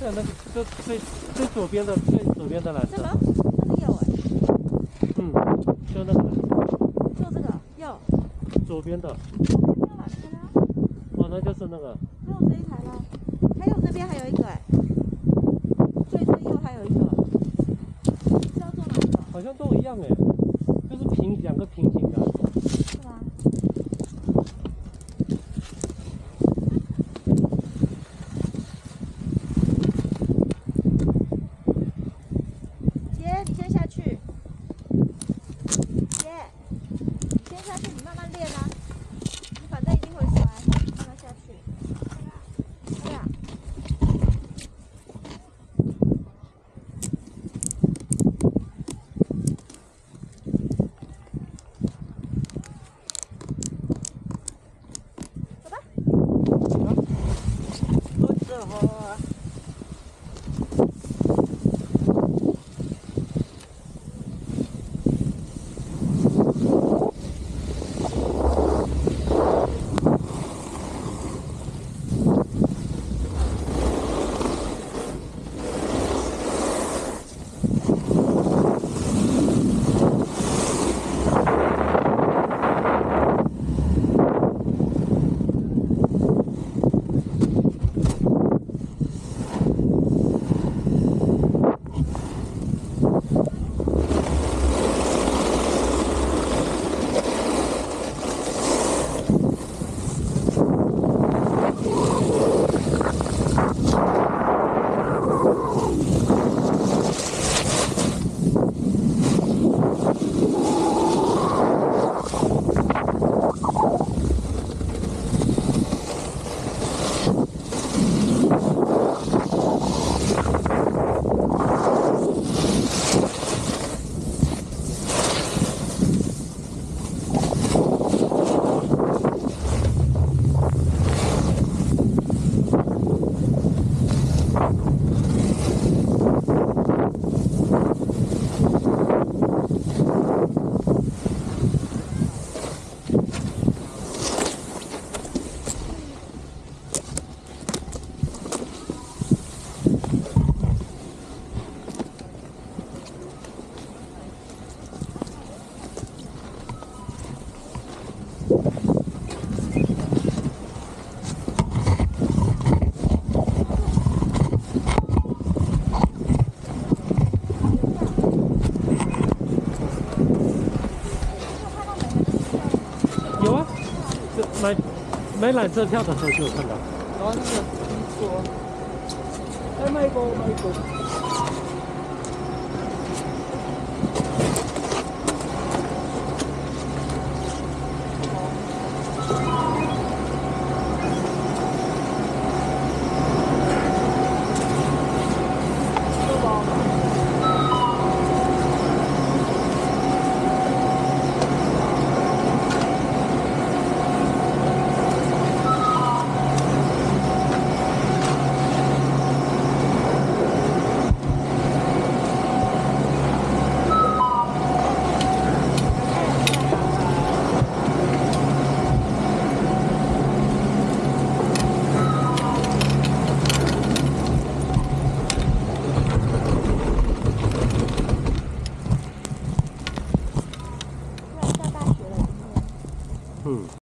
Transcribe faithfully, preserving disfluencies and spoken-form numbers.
在那个就最最左边的最左边的蓝色。 这个那个有哎、 嗯，就那个蓝色。 就这个有。 左边的。 左边哪边啊？ 哦，那就是那个。 没有这一台啦。还有那边还有一个哎、最最右还有一个。是要做哪个？ 好像都一样哎，就是平两个平行的。 是吗？姐，你先下去。姐，你先下去，你慢慢练啊。你反正一定会摔，慢慢下去。对啊。走吧。 不走啊。 有啊，这买买缆车票的时候就有看到。 然后那个说，哎，卖过卖过。 嗯。